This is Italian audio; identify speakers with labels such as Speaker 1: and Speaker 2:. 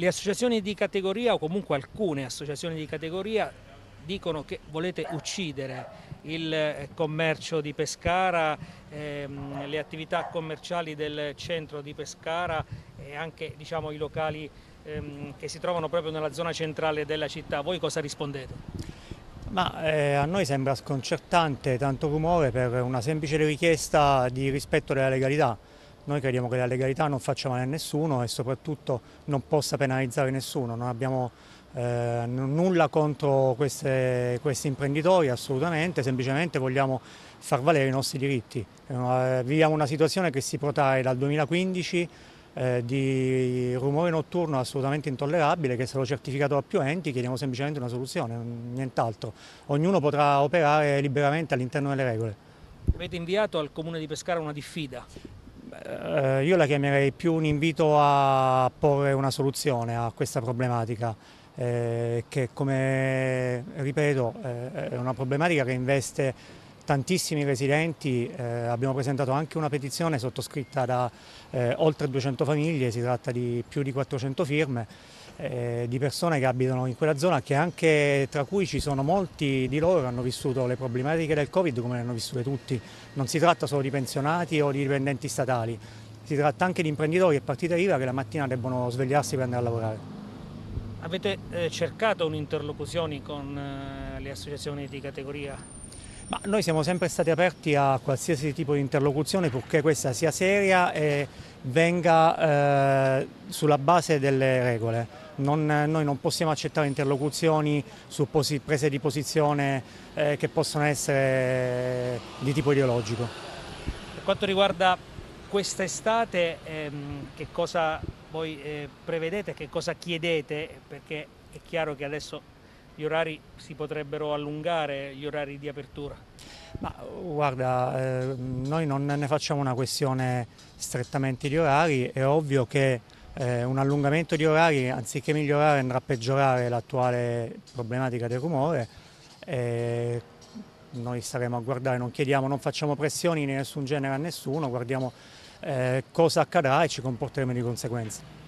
Speaker 1: Le associazioni di categoria, o comunque alcune associazioni di categoria, dicono che volete uccidere il commercio di Pescara, le attività commerciali del centro di Pescara e anche, diciamo, i locali che si trovano proprio nella zona centrale della città. Voi cosa rispondete?
Speaker 2: A noi sembra sconcertante tanto rumore per una semplice richiesta di rispetto della legalità. Noi crediamo che la legalità non faccia male a nessuno e soprattutto non possa penalizzare nessuno. Non abbiamo nulla contro questi imprenditori, assolutamente, semplicemente vogliamo far valere i nostri diritti. Viviamo una situazione che si protrae dal 2015 di rumore notturno assolutamente intollerabile, che è stato certificato da più enti. Chiediamo semplicemente una soluzione, nient'altro. Ognuno potrà operare liberamente all'interno delle regole.
Speaker 1: Avete inviato al comune di Pescara una diffida.
Speaker 2: Io la chiamerei più un invito a porre una soluzione a questa problematica, che, come ripeto, è una problematica che investe tantissimi residenti. Abbiamo presentato anche una petizione sottoscritta da oltre 200 famiglie, si tratta di più di 400 firme di persone che abitano in quella zona, che anche tra cui ci sono molti di loro che hanno vissuto le problematiche del Covid come le hanno vissute tutti. Non si tratta solo di pensionati o di dipendenti statali, si tratta anche di imprenditori e partite IVA che la mattina debbono svegliarsi per andare a lavorare.
Speaker 1: Avete cercato un'interlocuzione con le associazioni di categoria?
Speaker 2: Ma noi siamo sempre stati aperti a qualsiasi tipo di interlocuzione, purché questa sia seria e venga sulla base delle regole. Noi non possiamo accettare interlocuzioni su prese di posizione che possono essere di tipo ideologico.
Speaker 1: Per quanto riguarda quest'estate, che cosa voi prevedete, che cosa chiedete? Perché è chiaro che adesso gli orari si potrebbero allungare, gli orari di apertura.
Speaker 2: Ma guarda, noi non ne facciamo una questione strettamente di orari. È ovvio che un allungamento di orari, anziché migliorare, andrà a peggiorare l'attuale problematica del rumore. E noi staremo a guardare, non chiediamo, non facciamo pressioni di nessun genere a nessuno, guardiamo cosa accadrà e ci comporteremo di conseguenza.